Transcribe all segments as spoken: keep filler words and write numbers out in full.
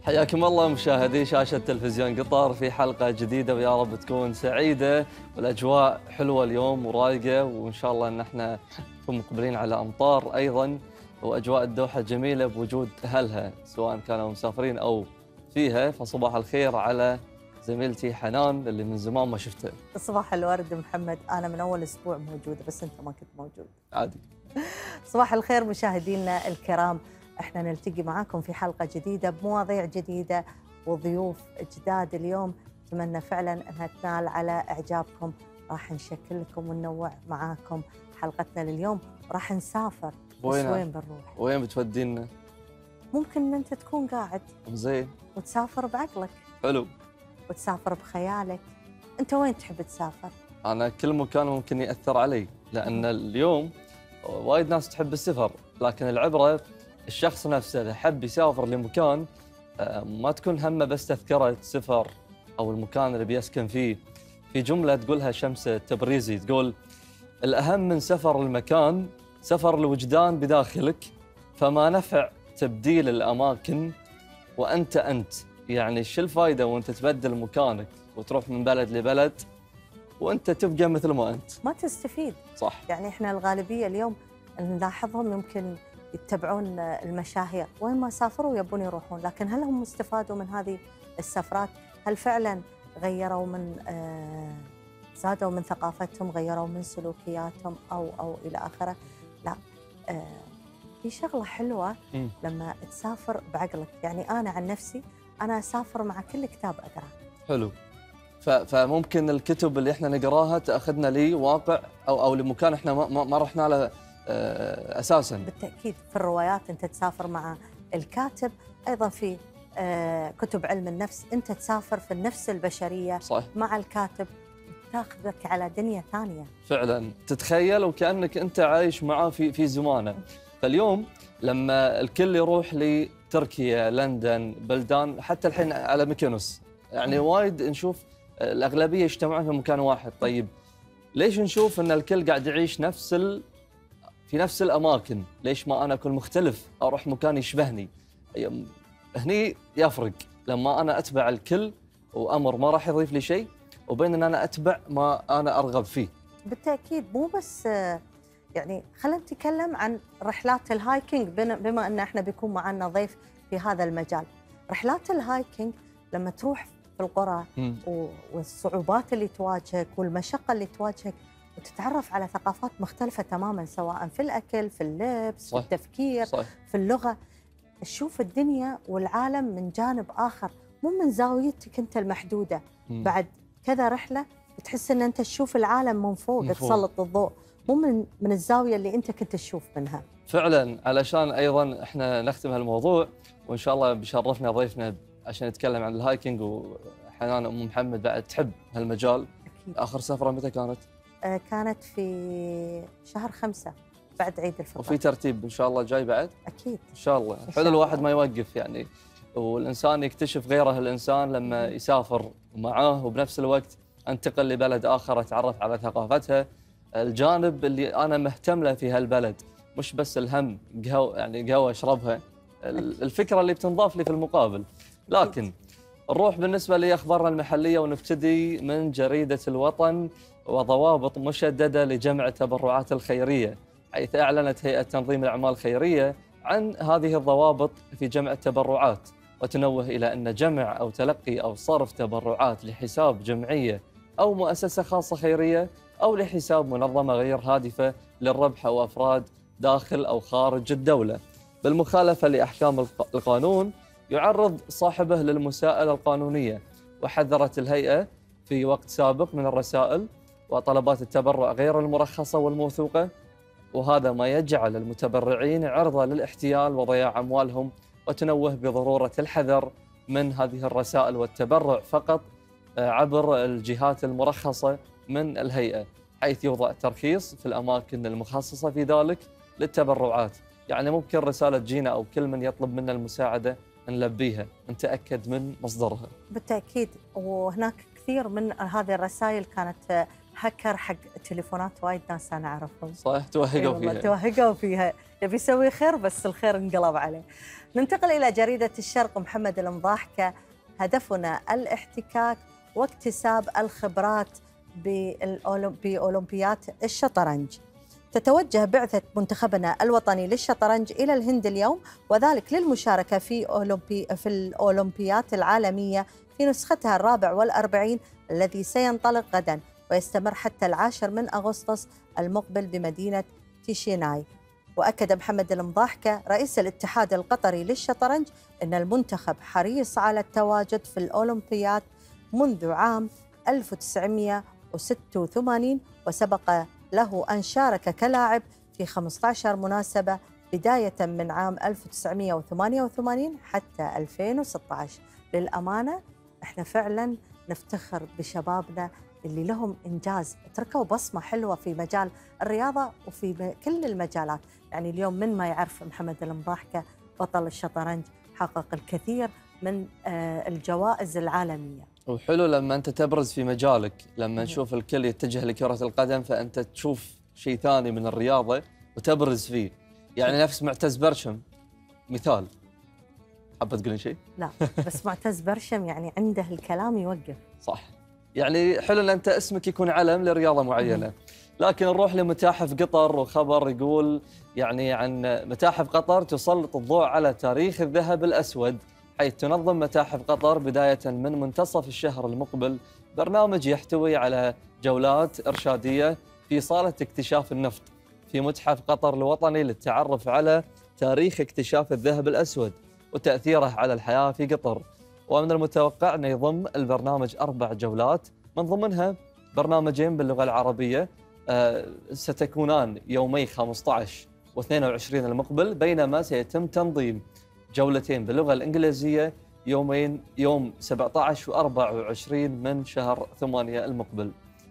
حياكم الله مشاهدي شاشة تلفزيون قطر في حلقة جديدة، ويا رب تكون سعيدة والأجواء حلوة اليوم ورايقة، وإن شاء الله أن احنا نكون مقبلين على أمطار أيضا، وأجواء الدوحة جميلة بوجود أهلها سواء كانوا مسافرين أو فيها. فصباح الخير على زميلتي حنان اللي من زمان ما شفتها. صباح الورد محمد، أنا من أول أسبوع موجودة بس أنت ما كنت موجود. عادي. صباح الخير مشاهدينا الكرام، احنا نلتقي معاكم في حلقة جديدة بمواضيع جديدة وضيوف جداد اليوم، أتمنى فعلا أنها تنال على إعجابكم. راح نشكل لكم وننوع معاكم حلقتنا لليوم. راح نسافر، بس وين وين بنروح؟ وين بتودينا؟ ممكن أن أنت تكون قاعد زين. وتسافر بعقلك حلو. وتسافر بخيالك. أنت وين تحب تسافر؟ أنا كل مكان ممكن يأثر علي، لأن اليوم وايد ناس تحب السفر، لكن العبرة الشخص نفسه إذا حب يسافر لمكان ما تكون همه بس تذكرة سفر أو المكان اللي بيسكن فيه. في جملة تقولها شمس التبريزي، تقول: الأهم من سفر المكان سفر الوجدان بداخلك، فما نفع تبديل الأماكن وأنت أنت. يعني شو الفايدة وأنت تبدل مكانك وتروح من بلد لبلد وأنت تبقى مثل ما أنت؟ ما تستفيد. صح. يعني إحنا الغالبية اليوم نلاحظهم يمكن يتبعون المشاهير، وين ما سافروا يبون يروحون، لكن هل هم استفادوا من هذه السفرات؟ هل فعلا غيروا من آه زادوا من ثقافتهم، غيروا من سلوكياتهم أو أو إلى آخره؟ لا. آه في شغلة حلوة م. لما تسافر بعقلك. يعني أنا عن نفسي أنا أسافر مع كل كتاب أقرأ. حلو. فممكن الكتب اللي احنا نقراها تاخذنا لواقع او او لمكان احنا ما, ما رحنا له اساسا. بالتاكيد في الروايات انت تسافر مع الكاتب، ايضا في كتب علم النفس انت تسافر في النفس البشريه. صح. مع الكاتب تاخذك على دنيا ثانيه فعلا، تتخيل وكانك انت عايش معاه في في زمانه. فاليوم لما الكل يروح لتركيا، لندن، بلدان، حتى الحين على ميكونوس، يعني وايد نشوف الأغلبية يجتمعون في مكان واحد. طيب ليش نشوف أن الكل قاعد يعيش نفس ال... في نفس الأماكن؟ ليش ما أنا أكون مختلف، أروح مكان يشبهني؟ هني يفرق لما أنا أتبع الكل وأمر ما راح يضيف لي شيء، وبين أن أنا أتبع ما أنا أرغب فيه. بالتأكيد. مو بس يعني خلينا نتكلم عن رحلات الهايكينج، بما أن احنا بيكون معنا ضيف في هذا المجال. رحلات الهايكينج لما تروح في القرى والصعوبات اللي تواجهك والمشقة اللي تواجهك، وتتعرف على ثقافات مختلفة تماماً، سواء في الأكل، في اللبس، صح. في التفكير، صح. في اللغة. تشوف الدنيا والعالم من جانب آخر، مو من زاويتك أنت المحدودة. م. بعد كذا رحلة بتحس أن أنت تشوف العالم من فوق, من فوق. تسلط الضوء، مو من, من الزاوية اللي أنت كنت تشوف منها. فعلاً. علشان أيضاً إحنا نختم هالموضوع، وإن شاء الله بشرفنا ضيفنا عشان نتكلم عن الهايكينج. وحنان أم محمد بعد تحب هالمجال. أكيد. آخر سفرة متى كانت؟ آه كانت في شهر خمسة بعد عيد الفطر. وفي ترتيب إن شاء الله جاي بعد؟ أكيد إن شاء الله. حلو الواحد ما يوقف يعني، والإنسان يكتشف غيره الإنسان لما يسافر معاه، وبنفس الوقت أنتقل لبلد آخر أتعرف على ثقافتها، الجانب اللي أنا مهتم له في هالبلد، مش بس الهم قهوة يعني قهوة أشربها، الفكرة اللي بتنضاف لي في المقابل. لكن نروح بالنسبة لأخبارنا المحلية، ونبتدي من جريدة الوطن. وضوابط مشددة لجمع التبرعات الخيرية، حيث أعلنت هيئة تنظيم الأعمال الخيرية عن هذه الضوابط في جمع التبرعات، وتنوه إلى أن جمع أو تلقي أو صرف تبرعات لحساب جمعية أو مؤسسة خاصة خيرية أو لحساب منظمة غير هادفة للربح أو أفراد داخل أو خارج الدولة بالمخالفة لأحكام القانون يعرض صاحبه للمساءلة القانونية. وحذرت الهيئة في وقت سابق من الرسائل وطلبات التبرع غير المرخصة والموثوقة، وهذا ما يجعل المتبرعين عرضة للاحتيال وضياع أموالهم. وتنوه بضرورة الحذر من هذه الرسائل والتبرع فقط عبر الجهات المرخصة من الهيئة، حيث يوضع ترخيص في الأماكن المخصصة في ذلك للتبرعات. يعني ممكن رسالة تجينا أو كل من يطلب منا المساعدة نلبيها، نتأكد من مصدرها. بالتأكيد. وهناك كثير من هذه الرسائل كانت هكر حق تليفونات وايد ناس انا اعرفهم. صح، توهقوا والله فيها. توهقوا فيها، يبي يسوي خير بس الخير انقلب عليه. ننتقل الى جريده الشرق. محمد المضاحكه: هدفنا الاحتكاك واكتساب الخبرات بأولمبيات الشطرنج. تتوجه بعثة منتخبنا الوطني للشطرنج إلى الهند اليوم، وذلك للمشاركة في أولمبي في الأولمبيات العالمية في نسختها الرابع والأربعين الذي سينطلق غدا ويستمر حتى العاشر من أغسطس المقبل بمدينة تيشيناي. وأكد محمد المضاحكة رئيس الاتحاد القطري للشطرنج أن المنتخب حريص على التواجد في الأولمبيات منذ عام ألف وتسعمئة وستة وثمانين، وسبق له أن شارك كلاعب في خمسة عشر مناسبة بداية من عام ألف وتسعمئة وثمانية وثمانين حتى ألفين وستة عشر. للأمانة احنا فعلا نفتخر بشبابنا اللي لهم إنجاز، تركوا بصمة حلوة في مجال الرياضة وفي كل المجالات. يعني اليوم من ما يعرف محمد المضاحكة بطل الشطرنج، حقق الكثير من الجوائز العالمية. وحلو لما أنت تبرز في مجالك، لما نشوف الكل يتجه لكرة القدم فأنت تشوف شيء ثاني من الرياضة وتبرز فيه. يعني نفس معتز برشم مثال. حابة تقولين شيء؟ لا بس معتز برشم يعني عنده الكلام يوقف. صح، يعني حلو ان انت اسمك يكون علم لرياضه معينه. لكن نروح لمتاحف قطر، وخبر يقول يعني عن متاحف قطر تسلط الضوء على تاريخ الذهب الاسود، حيث تنظم متاحف قطر بدايه من منتصف الشهر المقبل برنامج يحتوي على جولات ارشاديه في صاله اكتشاف النفط في متحف قطر الوطني للتعرف على تاريخ اكتشاف الذهب الاسود وتاثيره على الحياه في قطر. ومن المتوقع أن يضم البرنامج أربع جولات، من ضمنها برنامجين باللغة العربية آه ستكونان يومي خمسة عشر واثنين وعشرين المقبل، بينما سيتم تنظيم جولتين باللغة الإنجليزية يومين يوم سبعة عشر وأربعة وعشرين من شهر ثمانية المقبل.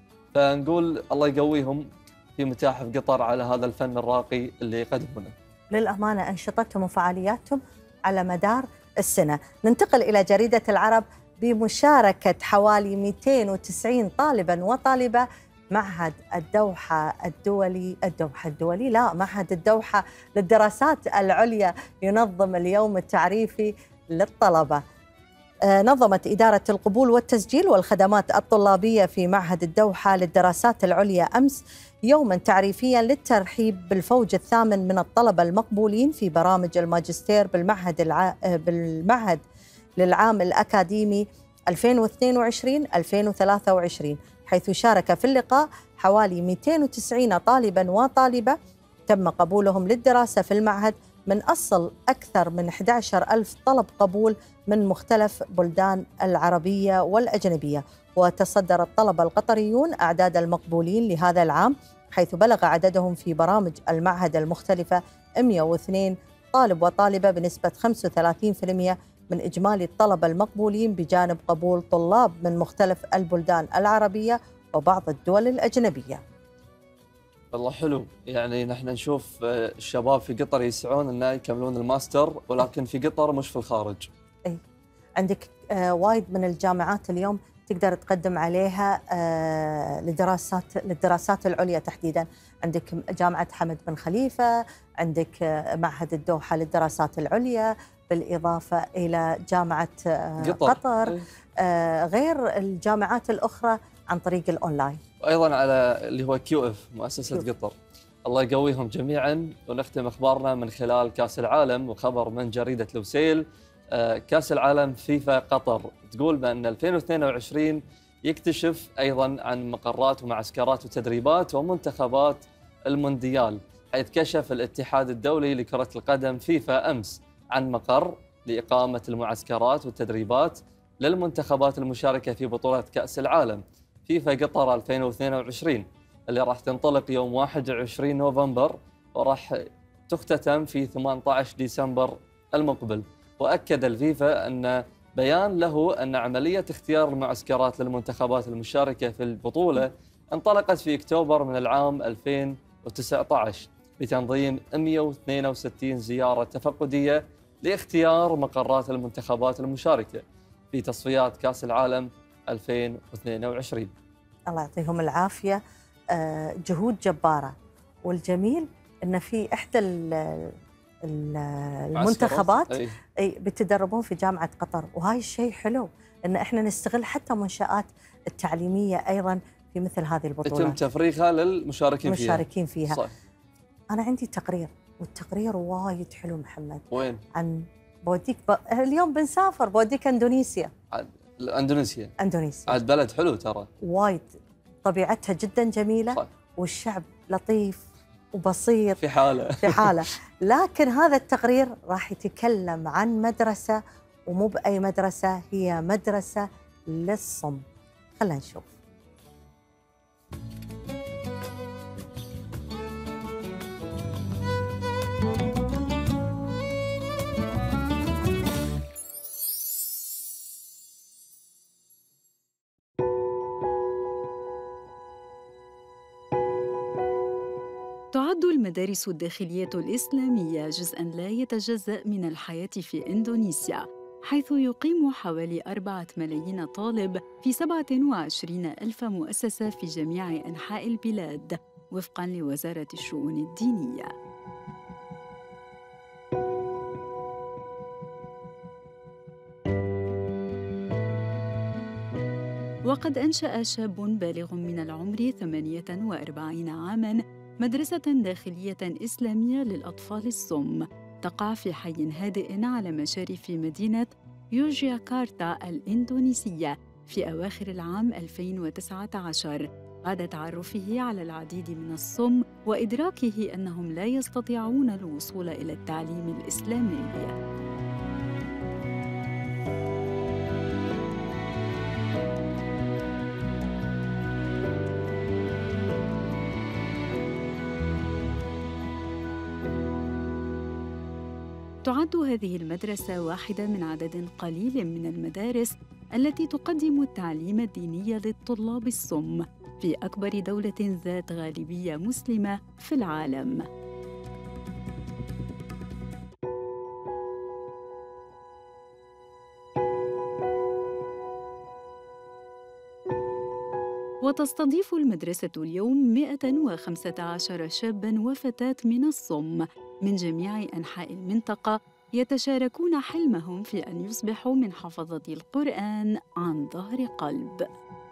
فنقول الله يقويهم في متاحف قطر على هذا الفن الراقي اللي يقدمونه. للأمانة أنشطتهم وفعالياتهم على مدار السنة. ننتقل إلى جريدة العرب. بمشاركة حوالي مئتين وتسعين طالباً وطالبة، معهد الدوحة الدولي الدوحة الدولي لا معهد الدوحة للدراسات العليا ينظم اليوم التعريفي للطلبة. نظمت إدارة القبول والتسجيل والخدمات الطلابية في معهد الدوحة للدراسات العليا أمس يوماً تعريفياً للترحيب بالفوج الثامن من الطلبة المقبولين في برامج الماجستير بالمعهد الع... بالمعهد للعام الأكاديمي ألفين واثنين وعشرين ألفين وثلاثة وعشرين، حيث شارك في اللقاء حوالي مئتين وتسعين طالباً وطالبة تم قبولهم للدراسة في المعهد من أصل أكثر من أحد عشر ألف طلب قبول من مختلف بلدان العربية والأجنبية. وتصدر الطلبة القطريون أعداد المقبولين لهذا العام، حيث بلغ عددهم في برامج المعهد المختلفة مئة واثنين طالب وطالبة بنسبة خمسة وثلاثين بالمئة من إجمالي الطلبة المقبولين، بجانب قبول طلاب من مختلف البلدان العربية وبعض الدول الأجنبية. والله حلو، يعني نحن نشوف الشباب في قطر يسعون أن يكملون الماستر، ولكن في قطر مش في الخارج. أي عندك آه وايد من الجامعات اليوم تقدر تقدم عليها آه لدراسات للدراسات العليا تحديدا. عندك جامعة حمد بن خليفة، عندك آه معهد الدوحة للدراسات العليا، بالإضافة إلى جامعة آه قطر, قطر آه غير الجامعات الأخرى عن طريق الأونلاين. وأيضا على اللي هو كيو اف مؤسسة كيو. قطر. الله يقويهم جميعا. ونختم أخبارنا من خلال كأس العالم، وخبر من جريدة لوسيل. كأس العالم فيفا قطر تقول بأن ألفين واثنين وعشرين يكتشف أيضا عن مقرات ومعسكرات وتدريبات ومنتخبات المونديال، حيث كشف الاتحاد الدولي لكرة القدم فيفا أمس عن مقر لإقامة المعسكرات والتدريبات للمنتخبات المشاركة في بطولة كأس العالم فيفا قطر ألفين واثنين وعشرين اللي راح تنطلق يوم واحد وعشرين نوفمبر وراح تختتم في ثمانية عشر ديسمبر المقبل. وأكد الفيفا أن بيان له أن عملية اختيار المعسكرات للمنتخبات المشاركة في البطولة انطلقت في أكتوبر من العام ألفين وتسعة عشر بتنظيم مئة واثنين وستين زيارة تفقدية لاختيار مقرات المنتخبات المشاركة في تصفيات كأس العالم ألفين واثنين وعشرين. الله يعطيهم العافية، آه، جهود جبارة. والجميل أن في إحدى المنتخبات أي بتدربون في جامعة قطر، وهاي الشيء حلو أن إحنا نستغل حتى منشآت التعليمية أيضا في مثل هذه البطولات، يتم تفريغها للمشاركين فيها. المشاركين فيها. صح. أنا عندي تقرير، والتقرير وايد حلو محمد. وين؟ عن بوديك ب... اليوم بنسافر، بوديك اندونيسيا. اندونيسيا اندونيسيا عاد بلد حلو ترى، وايد طبيعتها جدا جميله. صح. والشعب لطيف وبسيط في حاله في حاله. لكن هذا التقرير راح يتكلم عن مدرسه، ومو باي مدرسه، هي مدرسه للصم. خلينا نشوف. تعد المدارس الداخلية الإسلامية جزءاً لا يتجزأ من الحياة في إندونيسيا، حيث يقيم حوالي أربعة ملايين طالب في سبعة وعشرين ألف مؤسسة في جميع أنحاء البلاد، وفقاً لوزارة الشؤون الدينية. وقد أنشأ شاب بالغ من العمر ثمانية وأربعين عاماً مدرسة داخلية إسلامية للأطفال الصم، تقع في حي هادئ على مشارف مدينة يوجياكارتا الإندونيسية في أواخر العام ألفين وتسعة عشر، بعد تعرفه على العديد من الصم وإدراكه أنهم لا يستطيعون الوصول إلى التعليم الإسلامي. تعد هذه المدرسة واحدة من عدد قليل من المدارس التي تقدم التعليم الديني للطلاب الصم في أكبر دولة ذات غالبية مسلمة في العالم. وتستضيف المدرسة اليوم مئة وخمسة عشر شاباً وفتاة من الصم من جميع أنحاء المنطقة، يتشاركون حلمهم في أن يصبحوا من حفظة القرآن عن ظهر قلب.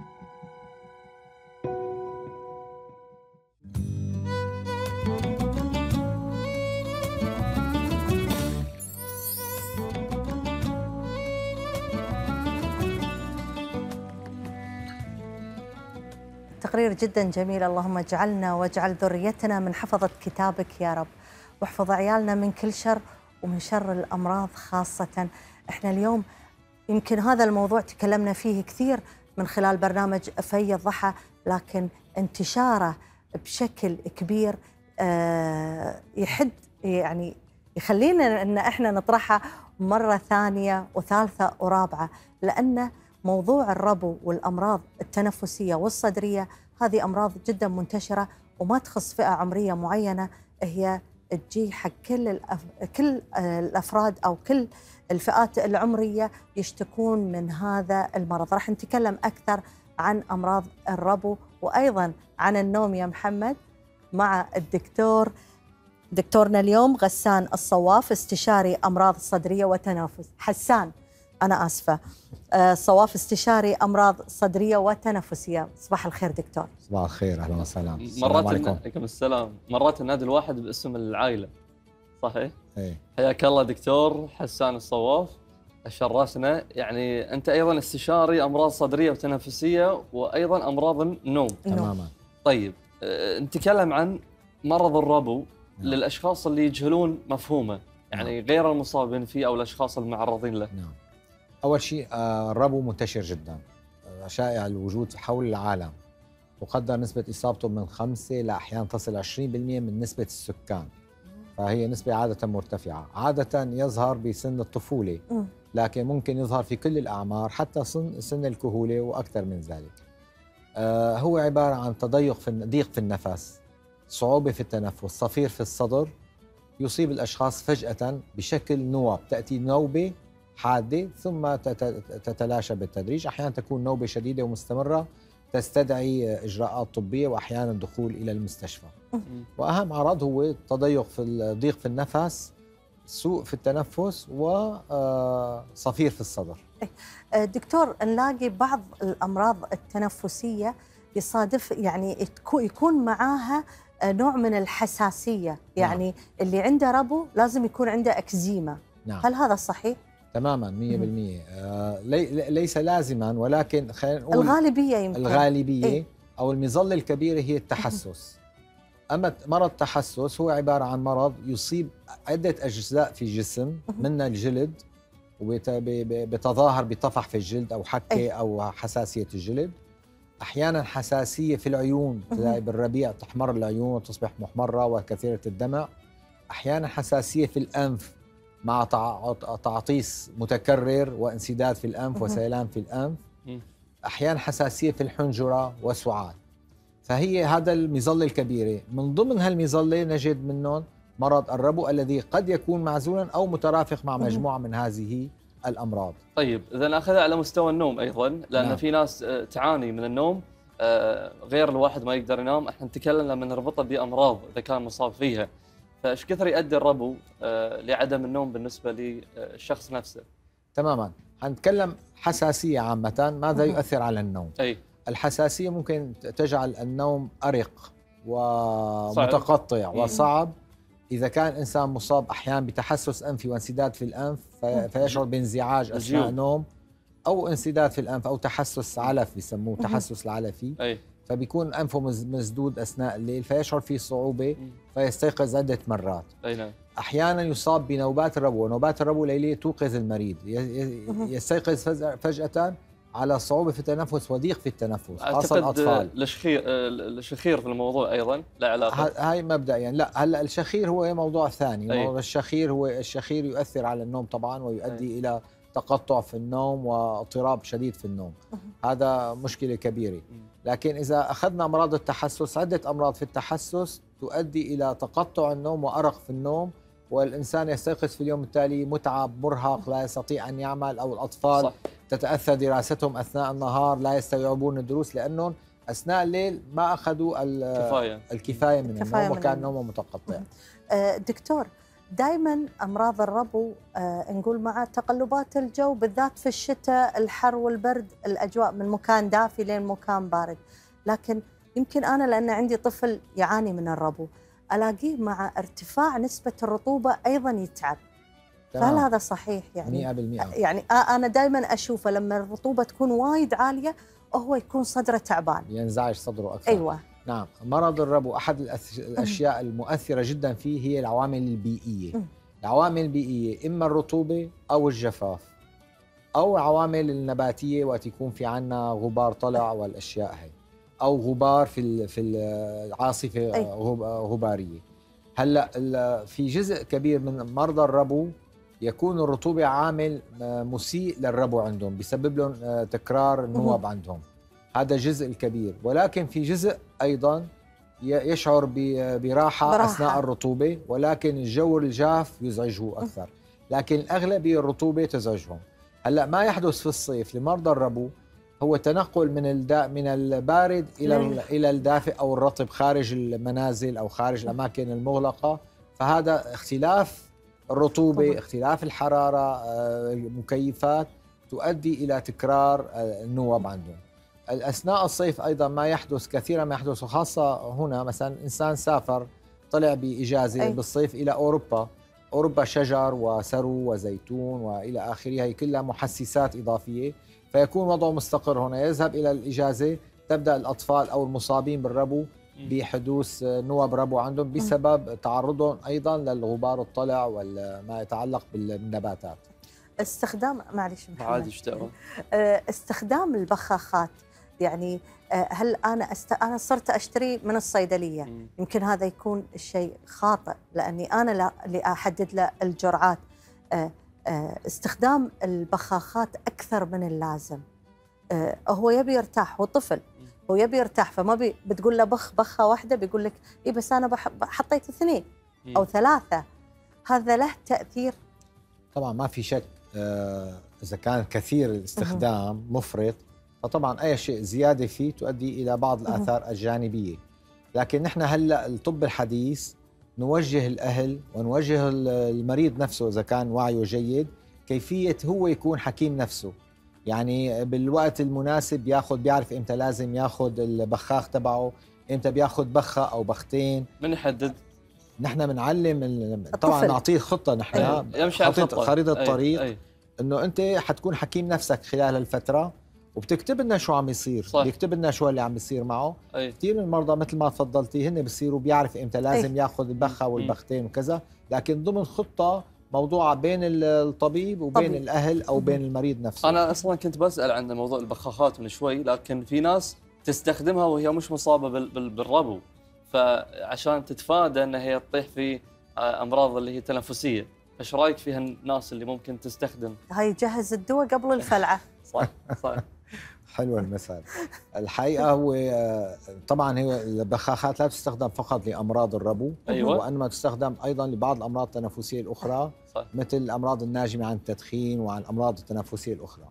تقرير جدا جميل. اللهم اجعلنا واجعل ذريتنا من حفظة كتابك يا رب، واحفظ عيالنا من كل شر ومن شر الأمراض خاصة. احنا اليوم يمكن هذا الموضوع تكلمنا فيه كثير من خلال برنامج في الضحى، لكن انتشاره بشكل كبير يحد يعني يخلينا ان احنا نطرحها مرة ثانية وثالثة ورابعة، لأن موضوع الربو والأمراض التنفسية والصدرية هذه أمراض جدا منتشرة وما تخص فئة عمرية معينة، هي تجي حق كل الأف... كل الأفراد أو كل الفئات العمرية يشتكون من هذا المرض. راح نتكلم أكثر عن أمراض الربو وأيضا عن النوم يا محمد مع الدكتور دكتورنا اليوم غسان الصواف، استشاري أمراض صدرية وتنفس. حسان أنا آسفة، صواف استشاري أمراض صدرية وتنفسية. صباح الخير دكتور. صباح الخير، أهلا وسهلا. مرات عليكم السلام. مرات النادي الواحد باسم العائلة صحيح؟ ايه. حياك الله دكتور حسان الصواف، شرفنا. يعني أنت أيضا استشاري أمراض صدرية وتنفسية وأيضا أمراض النوم. تماما. طيب نتكلم عن مرض الربو. نعم. للأشخاص اللي يجهلون مفهومه، يعني نعم. غير المصابين فيه أو الأشخاص المعرضين له. نعم. أول شيء الربو منتشر جدا، شائع الوجود حول العالم، تقدر نسبة إصابته من خمسة لأحيانا تصل عشرين بالمئة من نسبة السكان، فهي نسبة عادة مرتفعة. عادة يظهر بسن الطفولة، لكن ممكن يظهر في كل الأعمار حتى سن سن الكهولة وأكثر من ذلك. آه هو عبارة عن تضيق في ضيق في النفس، صعوبة في التنفس، صفير في الصدر، يصيب الأشخاص فجأة بشكل نوب، تأتي نوبة حادة ثم تتلاشى بالتدريج، أحيانا تكون نوبة شديدة ومستمرة تستدعي اجراءات طبيه واحيانا الدخول الى المستشفى. واهم اعراض هو تضيق في الضيق في النفس، سوء في التنفس، وصفير في الصدر. دكتور، نلاقي بعض الامراض التنفسيه يصادف يعني يكون معاها نوع من الحساسيه، يعني نعم. اللي عنده ربو لازم يكون عنده اكزيما. نعم. هل هذا صحيح؟ تماما مية بالمية. آه لي ليس لازما، ولكن خلينا نقول الغالبيه يمكن الغالبيه إيه؟ او المظله الكبيره هي التحسس. اما مرض التحسس هو عباره عن مرض يصيب عده اجزاء في الجسم، منها الجلد، وبتظاهر بطفح في الجلد او حكه أيه؟ او حساسيه الجلد. احيانا حساسيه في العيون، تلاقي بالربيع تحمر العيون وتصبح محمره وكثيره الدمع. احيانا حساسيه في الانف مع تعطيس متكرر وانسداد في الانف وسيلان في الانف. احيانا حساسيه في الحنجره وسعال. فهي هذا المظله الكبيره. من ضمن هالمظله نجد منهم مرض الربو الذي قد يكون معزولا او مترافق مع مجموعه من هذه الامراض. طيب اذا ناخذها على مستوى النوم ايضا، لان نعم. في ناس تعاني من النوم غير الواحد ما يقدر ينام. احنا نتكلم لما نربطها بامراض اذا كان مصاب فيها، فايش كثر يؤدي الربو لعدم النوم بالنسبه للشخص نفسه؟ تماما. حنتكلم حساسيه عامه، ماذا يؤثر على النوم؟ اي الحساسيه ممكن تجعل النوم ارق ومتقطع وصعب. إذا كان إنسان مصاب أحيانا بتحسس أنفي وانسداد في الأنف فيشعر بانزعاج أثناء النوم، أو انسداد في الأنف أو تحسس علف بيسموه تحسس العلفي، أي. فبيكون أنفه مسدود أثناء الليل فيشعر فيه صعوبة فيستيقظ عدة مرات. أي نعم. أحيانا يصاب بنوبات الربو، ونوبات الربو الليلية توقظ المريض، يستيقظ فجأة على صعوبة في التنفس وضيق في التنفس، خاصة الأطفال. الشخير الشخير في الموضوع أيضا لا علاقة. هاي مبدئيا يعني لا، هلا الشخير هو موضوع ثاني. أي. موضوع الشخير هو الشخير يؤثر على النوم طبعا، ويؤدي أي. إلى تقطع في النوم واضطراب شديد في النوم. هذا مشكلة كبيرة. لكن إذا أخذنا أمراض التحسس، عدة أمراض في التحسس تؤدي إلى تقطع النوم وأرق في النوم، والإنسان يستيقظ في اليوم التالي متعب مرهق لا يستطيع أن يعمل، أو الأطفال صح. تتأثر دراستهم أثناء النهار، لا يستوعبون الدروس لأنهم أثناء الليل ما أخذوا الكفاية, الكفاية من النوم وكان نومهم متقطع. دكتور، دائما أمراض الربو نقول مع تقلبات الجو، بالذات في الشتاء، الحر والبرد، الأجواء من مكان دافي لين مكان بارد. لكن يمكن أنا لأن عندي طفل يعاني من الربو ألاقيه مع ارتفاع نسبة الرطوبة أيضا يتعب. فهل هذا صحيح؟ يعني مئة بالمئة. يعني أنا دائما أشوفه لما الرطوبة تكون وايد عالية وهو يكون صدره تعبان، ينزعج صدره أكثر. أيوة. نعم. مرض الربو أحد الأشياء المؤثرة جدا فيه هي العوامل البيئية. العوامل البيئية إما الرطوبة أو الجفاف، أو العوامل النباتية وقت يكون في عنا غبار طلع والأشياء هي، أو غبار في في العاصفة غبارية. هلا في جزء كبير من مرضى الربو يكون الرطوبة عامل مسيء للربو عندهم، بيسبب لهم تكرار النوب عندهم، هذا جزء الكبير. ولكن في جزء أيضا يشعر براحة براحة أثناء الرطوبة، ولكن الجو الجاف يزعجه أكثر، لكن الأغلبية الرطوبة تزعجهم. هلا ما يحدث في الصيف لمرضى الربو هو تنقل من الدا من البارد الى الى الدافئ او الرطب خارج المنازل او خارج الاماكن المغلقه، فهذا اختلاف الرطوبه طبعا. اختلاف الحراره، المكيفات تؤدي الى تكرار النوب عندهم. اثناء الصيف ايضا ما يحدث كثيرا، ما يحدث خاصه هنا مثلا انسان سافر طلع باجازه أي. بالصيف الى اوروبا، اوروبا شجر وسرو وزيتون والى اخره، هي كلها محسسات اضافيه، فيكون وضعه مستقر هنا، يذهب إلى الإجازة تبدأ الأطفال أو المصابين بالربو بحدوث نوب ربو عندهم بسبب تعرضهم أيضا للغبار الطلع وما يتعلق بالنباتات. استخدام معلش عادي استخدام البخاخات، يعني هل أنا أست... أنا صرت أشتري من الصيدلية، م. يمكن هذا يكون الشيء خاطئ لأني أنا لا اللي أحدد له الجرعات. استخدام البخاخات أكثر من اللازم. هو يبي يرتاح، هو طفل هو يبي يرتاح، فما بي بتقول له بخ بخة واحدة بيقول لك إيه بس أنا حطيت اثنين أو ثلاثة. هذا له تأثير طبعا ما في شك. إذا كان كثير الاستخدام مفرط فطبعا اي شيء زياده فيه تؤدي الى بعض الاثار الجانبيه. لكن نحن هلا الطب الحديث نوجه الاهل ونوجه المريض نفسه اذا كان وعيه جيد كيفيه هو يكون حكيم نفسه، يعني بالوقت المناسب ياخذ، بيعرف امتى لازم ياخذ البخاخ تبعه، امتى بياخذ بخه او بختين. من يحدد؟ نحن بنعلم طبعا، نعطيه خطه، نحن أيه. يمشي على خطه خريطه أيه. طريق أيه. انه انت حتكون حكيم نفسك خلال الفتره، وبتكتب لنا شو عم يصير، صح. بيكتب لنا شو اللي عم يصير معه. أيه. كثير من المرضى مثل ما تفضلتي هن بصيروا بيعرف امتى لازم أيه. ياخذ البخه والبختين وكذا، لكن ضمن خطه موضوعه بين الطبيب وبين طبيب. الاهل او بين المريض نفسه. انا اصلا كنت بسال عن موضوع البخاخات من شوي، لكن في ناس تستخدمها وهي مش مصابه بالربو، فعشان تتفادى ان هي تطيح في امراض اللي هي تنفسيه. ايش رايك فيها الناس اللي ممكن تستخدم هاي جهز الدواء قبل الفلعه؟ صح صح. حلو المثل. الحقيقه هو طبعا هي البخاخات لا تستخدم فقط لامراض الربو، أيوة. وانما تستخدم ايضا لبعض الامراض التنفسيه الاخرى، صح. مثل الامراض الناجمه عن التدخين وعن الامراض التنفسيه الاخرى.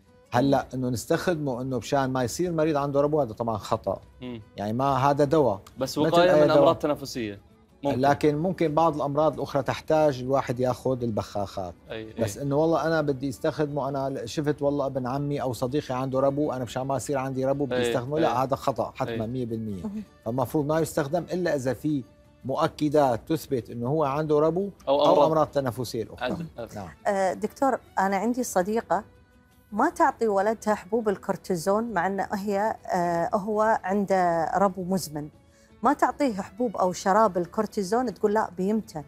هلا انه نستخدمه انه مشان ما يصير المريض عنده ربو، هذا طبعا خطا. مم. يعني ما هذا دواء بس وقايه من امراض تنفسيه ممكن. لكن ممكن بعض الامراض الاخرى تحتاج الواحد ياخذ البخاخات. أي بس أي. انه والله انا بدي استخدمه، انا شفت والله ابن عمي او صديقي عنده ربو، انا مشان ما يصير عندي ربو بدي استخدمه، لا هذا خطا حتما مية بالمية. فالمفروض ما يستخدم الا اذا في مؤكدات تثبت انه هو عنده ربو او امراض, أو أمراض تنفسيه الاخرى. نعم. آه دكتور، انا عندي صديقه ما تعطي ولدها حبوب الكورتيزون مع انه هي آه هو عنده ربو مزمن، ما تعطيه حبوب او شراب الكورتيزون، تقول لا بيمتن.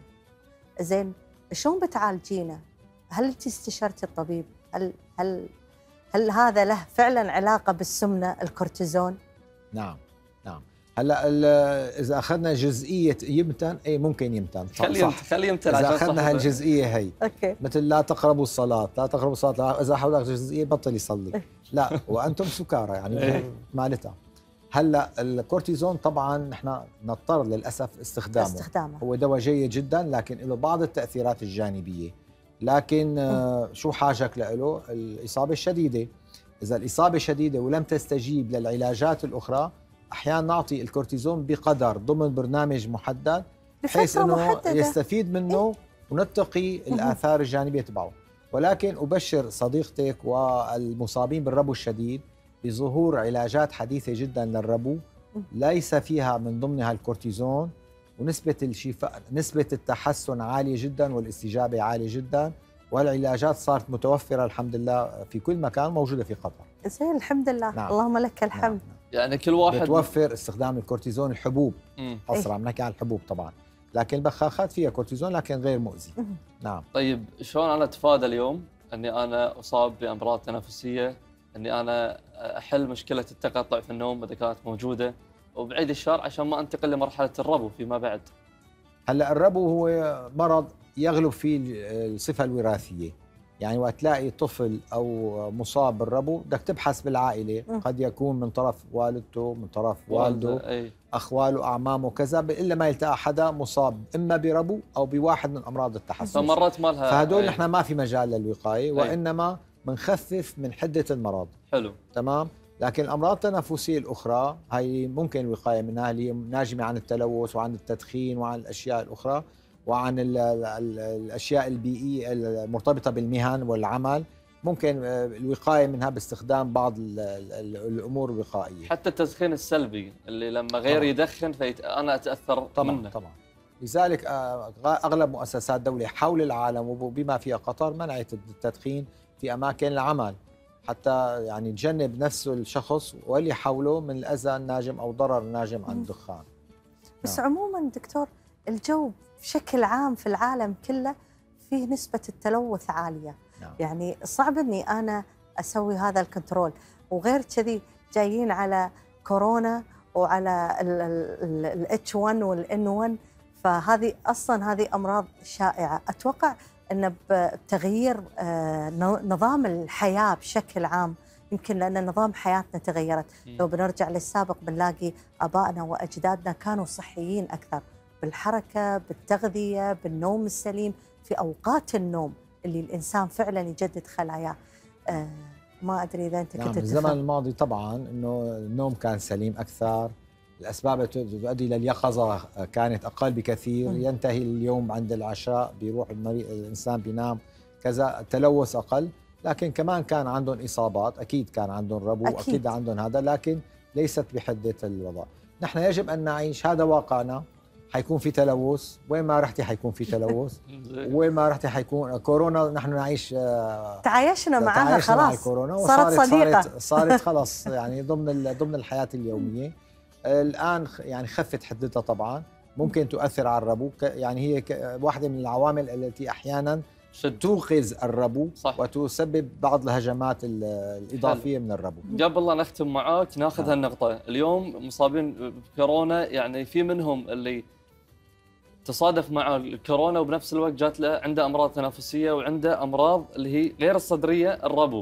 زين شلون بتعالجينه؟ هل انت استشرتي الطبيب؟ هل هل هل هذا له فعلا علاقه بالسمنه الكورتيزون؟ نعم نعم. هلا اذا اخذنا جزئيه يمتن، اي ممكن يمتن، خليه خليه يمتن. اذا اخذنا هالجزئيه هي أوكي. مثل لا تقربوا الصلاه، لا تقربوا الصلاه، اذا حولك جزئيه بطل يصلي. لا وانتم سكارى يعني مالتها. هلا الكورتيزون طبعا نحن نضطر للاسف استخدامه. استخدامه هو دواء جيد جدا، لكن له بعض التاثيرات الجانبيه. لكن آه شو حاجك له؟ الاصابه الشديده. اذا الاصابه شديده ولم تستجيب للعلاجات الاخرى، احيانا نعطي الكورتيزون بقدر ضمن برنامج محدد بحيث انه محددة. يستفيد منه إيه؟ ونتقي الاثار الجانبيه تبعه. ولكن ابشر صديقتك والمصابين بالربو الشديد بظهور علاجات حديثة جدا للربو ليس فيها من ضمنها الكورتيزون، ونسبة الشفاء نسبة التحسن عالية جدا والاستجابة عالية جدا، والعلاجات صارت متوفرة الحمد لله في كل مكان، موجودة في قطر. زين الحمد لله. نعم. اللهم لك الحمد. نعم. يعني كل واحد بتوفر استخدام الكورتيزون الحبوب أسرع، عم نحكي عن الحبوب طبعا، لكن البخاخات فيها كورتيزون لكن غير مؤذي. نعم. طيب شلون أنا أتفادى اليوم أني أنا أصاب بأمراض تنفسية، أني أنا أحل مشكلة التقطع في النوم إذا كانت موجودة، وبعيد الشر عشان ما أنتقل لمرحلة الربو فيما بعد؟ هلا الربو هو مرض يغلب فيه الصفة الوراثية، يعني وقت تلاقي طفل أو مصاب بالربو بدك تبحث بالعائلة، قد يكون من طرف والدته، من طرف والده، أي. أخواله، أعمامه كذا، إلا ما يلتقى حدا مصاب إما بربو أو بواحد من أمراض التحسس. فمرات ما لها، فهدول نحن ما في مجال للوقاية، وإنما بنخفف من حدة المرض. حلو. تمام. لكن الأمراض التنفسية الأخرى هي ممكن الوقاية منها، اللي ناجمة عن التلوث وعن التدخين وعن الأشياء الأخرى وعن ال ال الأشياء البيئية المرتبطة بالمهن والعمل، ممكن الوقاية منها باستخدام بعض ال ال الأمور الوقائية. حتى التدخين السلبي اللي لما غير يدخن فأنا أتأثر طبعا منه. طبعا. لذلك أغلب مؤسسات دولة حول العالم وبما فيها قطر منعت التدخين في أماكن العمل، حتى يعني تجنب نفسه الشخص واللي حوله من الأذى الناجم أو ضرر ناجم عن الدخان. بس نعم. عموما دكتور، الجو بشكل عام في العالم كله فيه نسبة التلوث عالية. نعم. يعني صعب أني أنا أسوي هذا الكنترول، وغير كذي جايين على كورونا وعلى ال اتش واحد والإن واحد، فهذه أصلا هذه أمراض شائعة. أتوقع أن بتغيير نظام الحياة بشكل عام، يمكن لأن نظام حياتنا تغيرت. لو بنرجع للسابق بنلاقي آبائنا وأجدادنا كانوا صحيين أكثر، بالحركة، بالتغذية، بالنوم السليم، في أوقات النوم اللي الإنسان فعلا يجدد خلاياه. ما ادري اذا انت نعم كنت بالزمن تفهم. الماضي طبعا انه النوم كان سليم اكثر، الاسباب التي تؤدي لليقظه كانت اقل بكثير، مم. ينتهي اليوم عند العشاء بيروح المريض الانسان بينام كذا، التلوث اقل، لكن كمان كان عندهم اصابات، اكيد كان عندهم ربو، أكيد. اكيد عندهم هذا، لكن ليست بحده الوضع. نحن يجب ان نعيش، هذا واقعنا، حيكون في تلوث، وين ما رحتي حيكون في تلوث وين ما رحتي حيكون كورونا، نحن نعيش آه، تعايشنا معها تعايشنا مع خلاص، الكورونا صارت وصارت صديقة. صارت, صارت خلاص يعني ضمن ال- ضمن الحياة اليومية. الآن خ- يعني خفت حدتها طبعا، ممكن تؤثر على الربو، ك- يعني هي ك- واحدة من العوامل التي أحيانا شد. توقظ الربو صح. وتسبب بعض الهجمات ال- الإضافية من الربو. قبل لا نختم معاك ناخذ نعم. هالنقطة. اليوم مصابين بكورونا، يعني في منهم اللي تصادف مع الكورونا وبنفس الوقت جات له عنده أمراض تنفسية وعنده أمراض اللي هي غير الصدرية، الربو،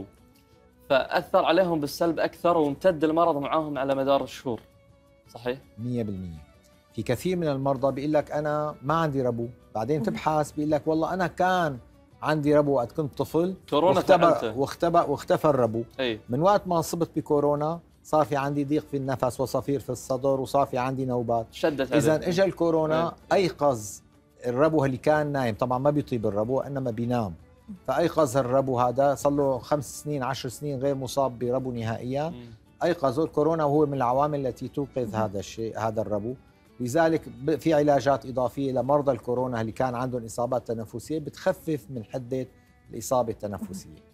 فأثر عليهم بالسلب أكثر وامتد المرض معاهم على مدار الشهور. صحيح؟ مية بالمية. في كثير من المرضى بيقول لك أنا ما عندي ربو، بعدين تبحث بيقول لك والله أنا كان عندي ربو وقت كنت طفل، كورونا واختبى فعلته. واختبى واختفى الربو. أي. من وقت ما انصبت بكورونا صار في عندي ضيق في النفس وصفير في الصدر وصار في عندي نوبات. شدت إذا عليه. اجى الكورونا ايقظ الربو اللي كان نايم، طبعا ما بيطيب الربو انما بينام، فايقظ الربو هذا صار له خمس سنين عشر سنين غير مصاب بربو نهائيا، مم. ايقظه الكورونا، وهو من العوامل التي توقظ هذا الشيء، هذا الربو. لذلك ب- في علاجات اضافيه لمرضى الكورونا اللي كان عندهم اصابات تنفسيه بتخفف من حده الاصابه التنفسيه.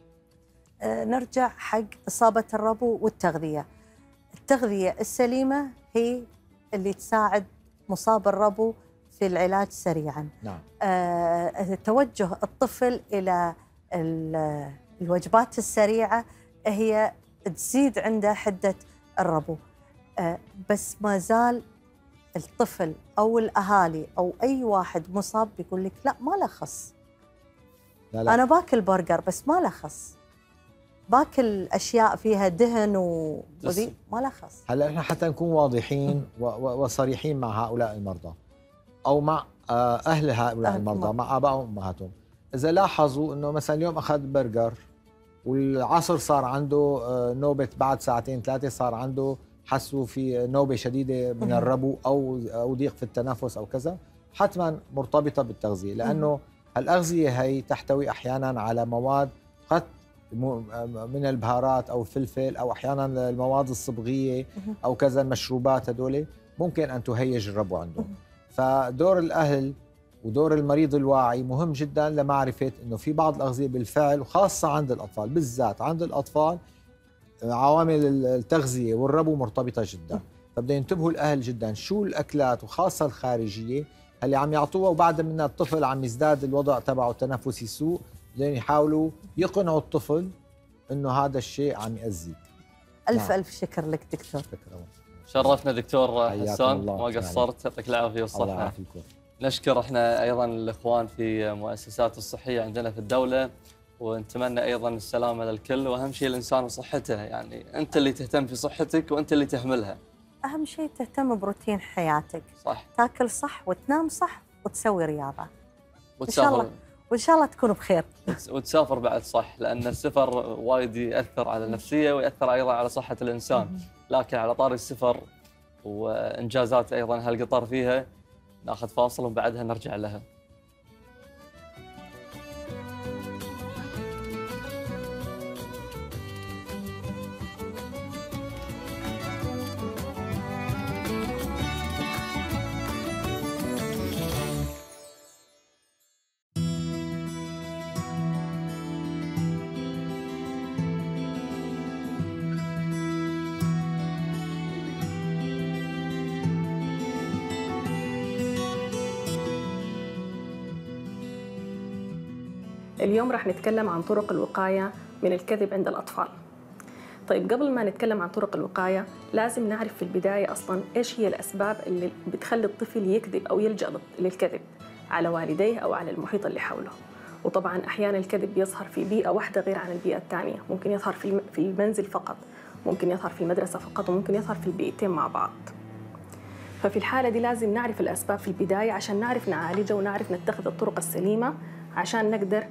آه، نرجع حق إصابة الربو والتغذية. التغذية السليمة هي اللي تساعد مصاب الربو في العلاج سريعاً. نعم. آه، توجه الطفل إلى ال- الوجبات السريعة هي تزيد عنده حدة الربو. آه، بس ما زال الطفل أو الأهالي أو أي واحد مصاب بيقول لك لا ما له خص، لا لا. أنا باكل برجر بس ما له خص، باكل أشياء فيها دهن و- وذي ما له خص. هلا احنا حتى نكون واضحين و- و- وصريحين مع هؤلاء المرضى او مع آه، اهل هؤلاء أهل المرضى، المرضى. مع ابائهم وامهاتهم، اذا لاحظوا انه مثلا اليوم اخذ برجر والعصر صار عنده آه، نوبه، بعد ساعتين ثلاثه صار عنده، حسوا في نوبه شديده من مهم. الربو او او ضيق في التنفس او كذا، حتما مرتبطه بالتغذيه، لانه الاغذيه هي تحتوي احيانا على مواد قد م- من البهارات او الفلفل او احيانا المواد الصبغيه مهم. او كذا، المشروبات هدول ممكن ان تهيج الربو عندهم. مهم. فدور الاهل ودور المريض الواعي مهم جدا لمعرفه انه في بعض الاغذيه بالفعل، وخاصه عند الاطفال، بالذات عند الاطفال عوامل التغذيه والربو مرتبطه جدا، فبدهم ينتبهوا الاهل جدا شو الاكلات وخاصه الخارجيه اللي عم يعطوها، وبعد من الطفل عم يزداد الوضع تبعه التنفسي سوء، بدهم يحاولوا يقنعوا الطفل انه هذا الشيء عم يأذيك. ألف نعم. ألف شكر لك دكتور. شكرا. شرفنا دكتور حياكم حسان، الله. ما قصرت، يعطيك العافيه الله والصحه. يعافيكم. نشكر احنا ايضا الاخوان في مؤسسات الصحيه عندنا في الدوله، ونتمنى ايضا السلامه للكل، واهم شيء الانسان وصحته، يعني انت اللي تهتم في صحتك وانت اللي تهملها. أهم شيء تهتم بروتين حياتك، صح. تاكل صح وتنام صح وتسوي رياضة، وتسافر. إن شاء الله. وإن شاء الله تكون بخير. وتسافر بعد صح، لان السفر وايد ياثر على النفسيه وياثر ايضا على صحه الانسان. لكن على طاري السفر وانجازات ايضا هالقطار فيها، ناخذ فاصل وبعدها نرجع لها. اليوم رح نتكلم عن طرق الوقاية من الكذب عند الأطفال. طيب قبل ما نتكلم عن طرق الوقاية لازم نعرف في البداية أصلاً إيش هي الأسباب اللي بتخلي الطفل يكذب أو يلجأ للكذب على والديه أو على المحيط اللي حوله. وطبعاً أحياناً الكذب يظهر في بيئة واحدة غير عن البيئة الثانية، ممكن يظهر في في المنزل فقط، ممكن يظهر في المدرسة فقط، وممكن يظهر في البيئتين مع بعض. ففي الحالة دي لازم نعرف الأسباب في البداية عشان نعرف نعالجها ونعرف نتخذ الطرق السليمة عشان نقدر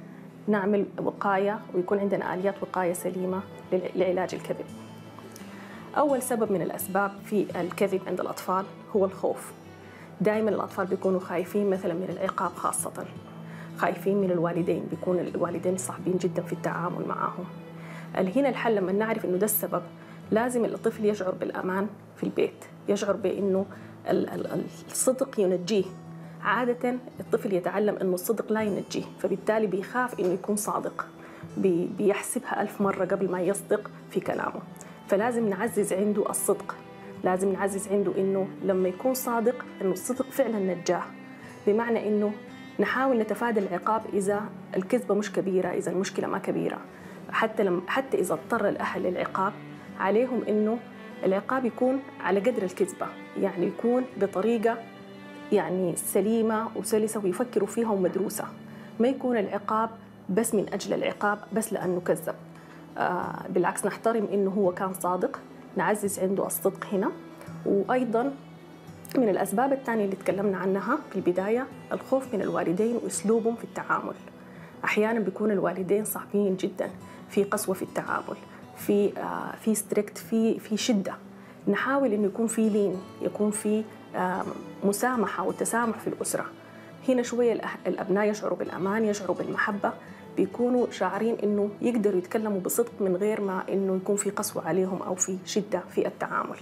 نعمل وقاية ويكون عندنا آليات وقاية سليمة لعلاج الكذب. أول سبب من الأسباب في الكذب عند الأطفال هو الخوف. دائما الأطفال بيكونوا خايفين مثلا من العقاب، خاصة خايفين من الوالدين، بيكون الوالدين صعبين جدا في التعامل معهم. هنا الحل لما نعرف إنه ده السبب، لازم الطفل يشعر بالأمان في البيت، يشعر بأنه الصدق ينجيه. عادة الطفل يتعلم أنه الصدق لا ينجيه، فبالتالي بيخاف أنه يكون صادق، بيحسبها ألف مرة قبل ما يصدق في كلامه. فلازم نعزز عنده الصدق، لازم نعزز عنده أنه لما يكون صادق أنه الصدق فعلا نجاه، بمعنى أنه نحاول نتفادى العقاب إذا الكذبة مش كبيرة، إذا المشكلة ما كبيرة. حتى لما حتى إذا اضطر الأهل للعقاب، عليهم أنه العقاب يكون على قدر الكذبة، يعني يكون بطريقة يعني سليمة وسلسة ويفكروا فيها ومدروسة، ما يكون العقاب بس من أجل العقاب، بس لأنه كذب. آه بالعكس، نحترم إنه هو كان صادق، نعزز عنده الصدق هنا. وأيضاً من الأسباب الثانية اللي تكلمنا عنها في البداية، الخوف من الوالدين وأسلوبهم في التعامل. أحياناً بيكون الوالدين صعبين جداً، في قسوة في التعامل، في آه في ستريكت، في في شدة. نحاول إنه يكون في لين، يكون في مسامحة وتسامح في الأسرة. هنا شوية الأبناء يشعروا بالأمان، يشعروا بالمحبة، بيكونوا شاعرين إنه يقدروا يتكلموا بصدق من غير ما إنه يكون في قسوة عليهم أو في شدة في التعامل.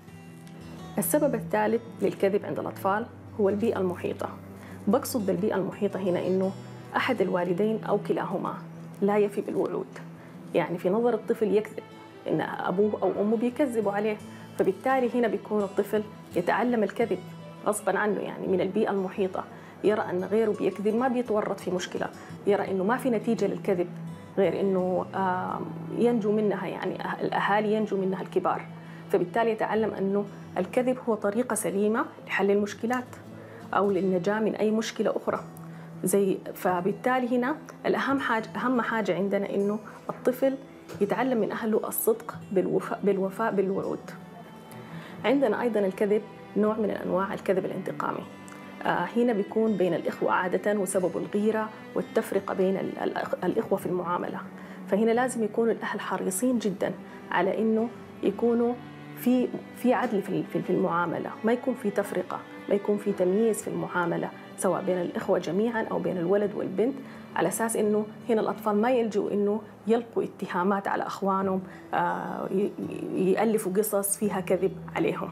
السبب الثالث للكذب عند الأطفال هو البيئة المحيطة. بقصد بالبيئة المحيطة هنا إنه أحد الوالدين أو كلاهما لا يفي بالوعود، يعني في نظر الطفل يكذب، إن أبوه أو أمه بيكذبوا عليه، فبالتالي هنا بيكون الطفل يتعلم الكذب غصباً عنه، يعني من البيئة المحيطة. يرى أن غيره بيكذب، ما بيتورط في مشكلة، يرى إنه ما في نتيجة للكذب غير إنه ينجو منها، يعني الأهالي ينجو منها الكبار. فبالتالي يتعلم أنه الكذب هو طريقة سليمة لحل المشكلات أو للنجاة من أي مشكلة أخرى. زي فبالتالي هنا الأهم حاجة أهم حاجة عندنا إنه الطفل يتعلم من أهله الصدق بالوفاء بالوفاء بالوعود. عندنا أيضاً الكذب نوع من أنواع الكذب الانتقامي. آه هنا بيكون بين الإخوة عادة، وسبب الغيرة والتفرقة بين الإخوة في المعاملة. فهنا لازم يكون الأهل حريصين جداً على إنه يكونوا في في عدل في في المعاملة، ما يكون في تفرقة، ما يكون في تمييز في المعاملة سواء بين الإخوة جميعاً أو بين الولد والبنت، على أساس إنه هنا الأطفال ما يلجوا إنه يلقوا اتهامات على أخوانهم، آه يألفوا قصص فيها كذب عليهم.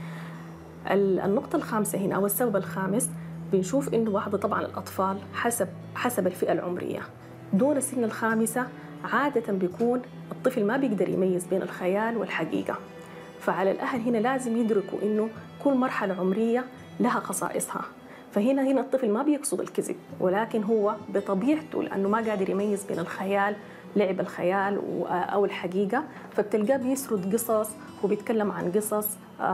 النقطة الخامسة هنا أو السبب الخامس، بنشوف إنه بعض طبعاً الأطفال حسب حسب الفئة العمرية دون سن الخامسة عادة بيكون الطفل ما بيقدر يميز بين الخيال والحقيقة. فعلى الأهل هنا لازم يدركوا إنه كل مرحلة عمرية لها خصائصها. فهنا هنا الطفل ما بيقصد الكذب، ولكن هو بطبيعته لأنه ما قادر يميز بين الخيال، لعب الخيال أو الحقيقة، فبتلقاه بيسرد قصص وبيتكلم عن قصص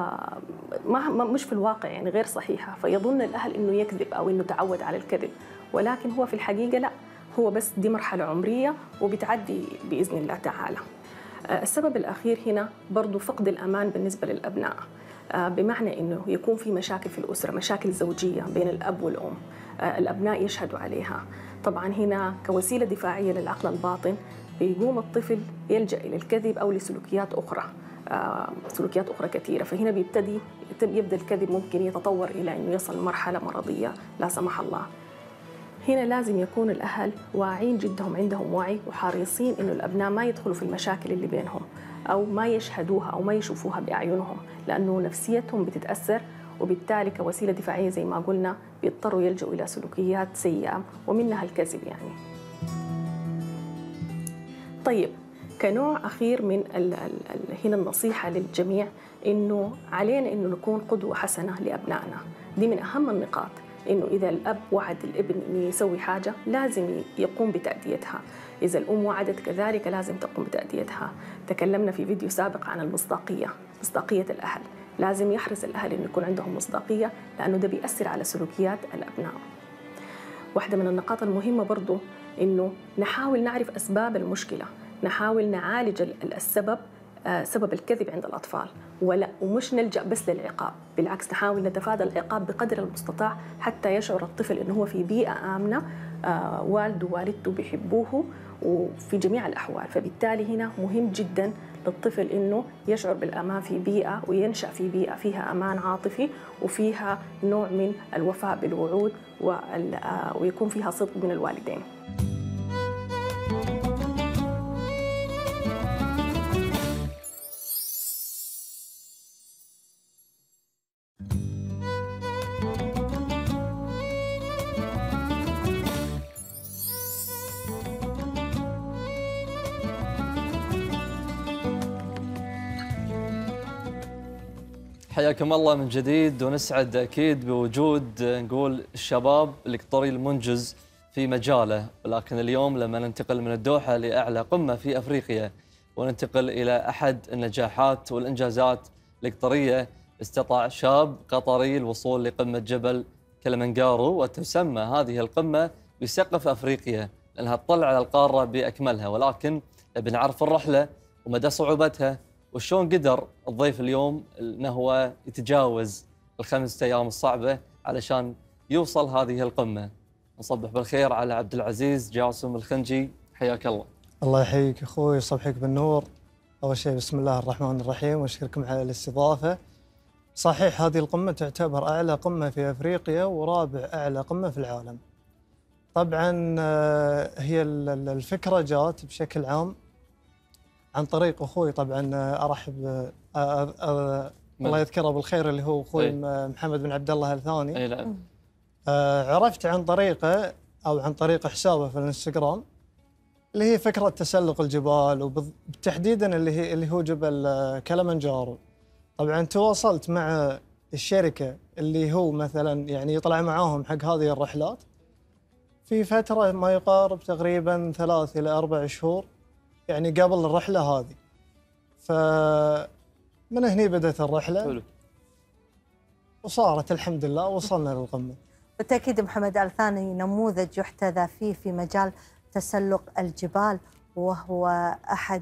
ما مش في الواقع، يعني غير صحيحة، فيظن الأهل إنه يكذب أو إنه تعود على الكذب، ولكن هو في الحقيقة لا، هو بس دي مرحلة عمرية وبتعدي بإذن الله تعالى. السبب الأخير هنا برضو فقد الأمان بالنسبة للأبناء، بمعنى إنه يكون في مشاكل في الأسرة، مشاكل زوجية بين الأب والأم، الأبناء يشهدوا عليها. طبعا هنا كوسيلة دفاعية للعقل الباطن بيقوم الطفل يلجأ إلى الكذب أو لسلوكيات أخرى، سلوكيات أخرى كثيرة. فهنا بيبتدي يبدأ الكذب ممكن يتطور إلى أنه يصل مرحلة مرضية لا سمح الله. هنا لازم يكون الأهل واعين جدهم، عندهم وعي وحريصين إنه الأبناء ما يدخلوا في المشاكل اللي بينهم أو ما يشهدوها أو ما يشوفوها بأعينهم، لأنه نفسيتهم بتتأثر، وبالتالي كوسيلة دفاعية زي ما قلنا بيضطروا يلجؤوا إلى سلوكيات سيئة ومنها الكذب يعني. طيب كنوع أخير من ال ال ال هنا النصيحة للجميع إنه علينا إنه نكون قدوة حسنة لأبنائنا. دي من أهم النقاط، إنه إذا الأب وعد الابن إنه يسوي حاجة لازم يقوم بتأديتها، إذا الأم وعدت كذلك لازم تقوم بتأديتها. تكلمنا في فيديو سابق عن المصداقية، مصداقية الأهل، لازم يحرص الأهل إنه يكون عندهم مصداقية، لأنه ده بيأثر على سلوكيات الأبناء. واحدة من النقاط المهمة برضو إنه نحاول نعرف أسباب المشكلة، نحاول نعالج السبب، سبب الكذب عند الأطفال، ولا ومش نلجأ بس للعقاب، بالعكس نحاول نتفادى العقاب بقدر المستطاع حتى يشعر الطفل إنه هو في بيئة آمنة آه والده ووالدته بيحبوه وفي جميع الأحوال. فبالتالي هنا مهم جدا للطفل إنه يشعر بالأمان في بيئة وينشأ في بيئة فيها أمان عاطفي وفيها نوع من الوفاء بالوعود ويكون فيها صدق من الوالدين. حياكم الله من جديد، ونسعد أكيد بوجود نقول الشباب القطري المنجز في مجاله. ولكن اليوم لما ننتقل من الدوحة لأعلى قمة في أفريقيا وننتقل إلى أحد النجاحات والإنجازات القطرية، استطاع شاب قطري الوصول لقمة جبل كليمنجارو، وتسمى هذه القمة بسقف أفريقيا لأنها تطلع على القارة بأكملها. ولكن بنعرف الرحلة ومدى صعوبتها وشون قدر الضيف اليوم انه هو يتجاوز الخمسة ايام الصعبه علشان يوصل هذه القمه. نصبح بالخير على عبد العزيز جاسم الخنجي، حياك الله. الله يحييك اخوي، يصبحك بالنور. اول شيء بسم الله الرحمن الرحيم واشكركم على الاستضافه. صحيح هذه القمه تعتبر اعلى قمه في افريقيا ورابع اعلى قمه في العالم. طبعا هي الفكره جات بشكل عام عن طريق اخوي، طبعا ارحب أ أ أ الله يذكره بالخير اللي هو اخوي محمد بن عبد الله الثاني. اي نعم. عرفت عن طريقه او عن طريق حسابه في الانستغرام اللي هي فكره تسلق الجبال، وبالتحديدا اللي هي اللي هو جبل كليمنجارو. طبعا تواصلت مع الشركه اللي هو مثلا يعني يطلع معاهم حق هذه الرحلات في فتره ما يقارب تقريبا ثلاث الى اربع شهور يعني قبل الرحلة هذه. فمن هني بدأت الرحلة. حلو. وصارت الحمد لله وصلنا للقمة. بالتأكيد محمد آل ثاني نموذج يحتذى فيه في مجال تسلق الجبال، وهو أحد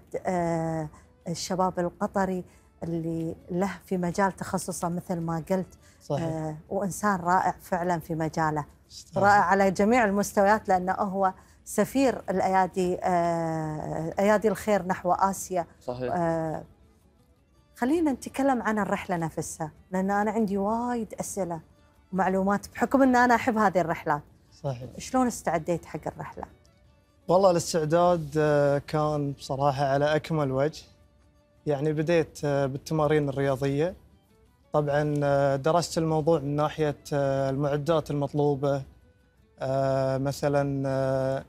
الشباب القطري اللي له في مجال تخصصه مثل ما قلت. صحيح. وإنسان رائع فعلا في مجاله. صحيح. رائع على جميع المستويات، لأنه هو سفير الأيادي آه، أيادي الخير نحو آسيا. صحيح. آه، خلينا نتكلم عن الرحلة نفسها، لأن أنا عندي وايد أسئلة ومعلومات بحكم أن أنا أحب هذه الرحلات. صحيح. شلون استعديت حق الرحلة؟ والله الاستعداد كان بصراحة على أكمل وجه. يعني بديت بالتمارين الرياضية. طبعا درست الموضوع من ناحية المعدات المطلوبة، آه مثلا آه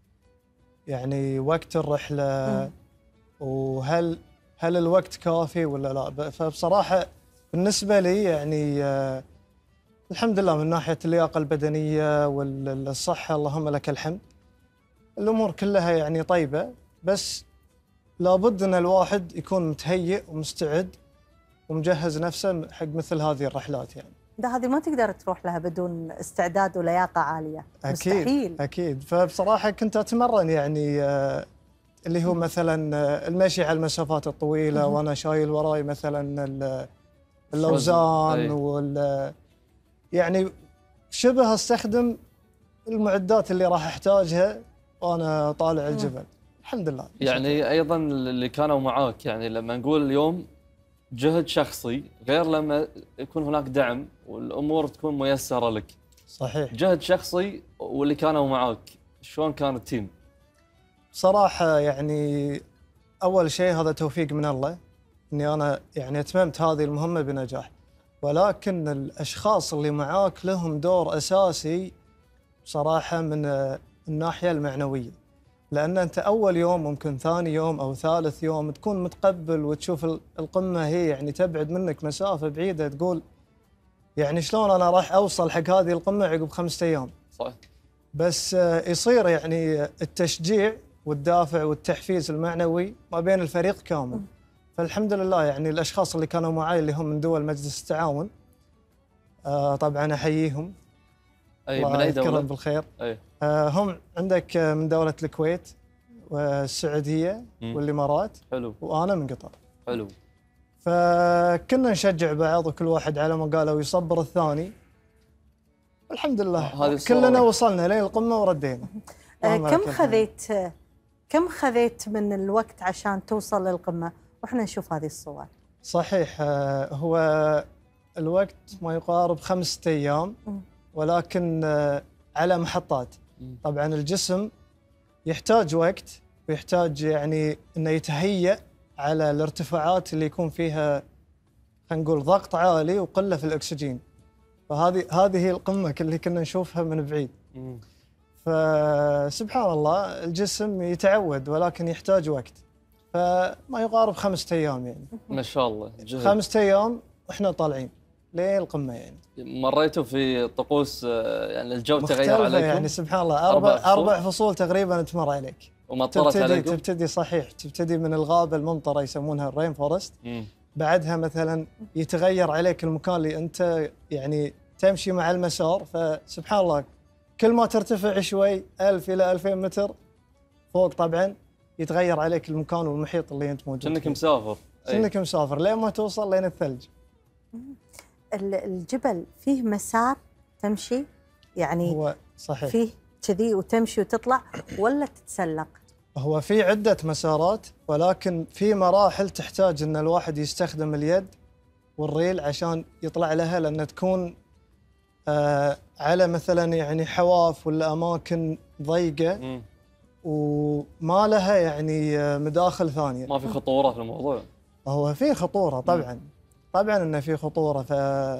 يعني وقت الرحلة، وهل هل الوقت كافي ولا لا. فبصراحة بالنسبة لي يعني آه الحمد لله من ناحية اللياقة البدنية والصحة اللهم لك الحمد، الأمور كلها يعني طيبة. بس لابد أن الواحد يكون متهيئ ومستعد ومجهز نفسه حق مثل هذه الرحلات. يعني ده هذه ما تقدر تروح لها بدون استعداد ولياقة عالية. أكيد. مستحيل. أكيد. فبصراحة كنت أتمرن يعني آه اللي هو مثلا آه المشي على المسافات الطويلة وأنا شايل وراي مثلا الأوزان وال يعني شبه أستخدم المعدات اللي راح أحتاجها وأنا طالع الجبل. الحمد لله. يعني أيضا اللي كانوا معاك، يعني لما نقول اليوم جهد شخصي غير لما يكون هناك دعم والامور تكون ميسره لك. صحيح. جهد شخصي واللي كانوا معاك، شلون كان التيم؟ صراحه يعني اول شيء هذا توفيق من الله اني انا يعني اتممت هذه المهمه بنجاح، ولكن الاشخاص اللي معاك لهم دور اساسي بصراحه من الناحيه المعنويه. لأن أنت أول يوم ممكن ثاني يوم أو ثالث يوم تكون متقبل وتشوف القمة هي يعني تبعد منك مسافة بعيدة، تقول يعني شلون أنا راح أوصل حق هذه القمة عقب خمسة أيام. صح. بس يصير يعني التشجيع والدافع والتحفيز المعنوي ما بين الفريق كامل. فالحمد لله يعني الأشخاص اللي كانوا معي اللي هم من دول مجلس التعاون آه طبعا أحييهم. أي من أي دولة؟ بالخير. أي. آه هم عندك من دولة الكويت والسعودية م. والإمارات. حلو. وأنا من قطر. حلو. فكنا نشجع بعض وكل واحد على ما قاله ويصبر الثاني. الحمد لله هذه الصورة. كلنا وصلنا لين القمه وردينا. آه، اللهم كم لك الحمد. خذيت كم خذيت من الوقت عشان توصل للقمة وإحنا نشوف هذه الصور؟ صحيح، آه، هو الوقت ما يقارب خمسة أيام، مم. ولكن آه، على محطات. مم. طبعا الجسم يحتاج وقت ويحتاج يعني انه يتهيأ على الارتفاعات اللي يكون فيها، خلينا نقول ضغط عالي وقله في الاكسجين. فهذه هذه هي القمه اللي كنا نشوفها من بعيد. مم. فسبحان الله الجسم يتعود ولكن يحتاج وقت. فما يقارب خمسة ايام يعني. ما شاء الله جهد. خمسة ايام واحنا طالعين ليه القمه يعني. مريتوا في طقوس آه، يعني الجو تغير مختلفة عليكم يعني سبحان الله. أربع اربع فصول؟ اربع فصول تقريبا تمر عليك. ومطرت تبتدي عليكم؟ تبتدي صحيح، تبتدي من الغابه الممطره يسمونها الرين فورست. مم. بعدها مثلا يتغير عليك المكان اللي انت يعني تمشي مع المسار. فسبحان الله كل ما ترتفع شوي ألف الى ألفين متر فوق طبعا يتغير عليك المكان والمحيط اللي انت موجود كأنك فيه. مسافر. أي. كأنك مسافر لين ما توصل لين الثلج. ال- الجبل فيه مسار تمشي يعني هو صحيح، فيه كذي وتمشي وتطلع ولا تتسلق؟ هو في عدة مسارات ولكن في مراحل تحتاج ان الواحد يستخدم اليد والريل عشان يطلع لها، لان تكون آه على مثلا يعني حواف ولا اماكن ضيقة مم. وما لها يعني آه، مداخل ثانية. ما في خطورة في الموضوع. هو في خطورة طبعا، طبعا انه في خطورة. ف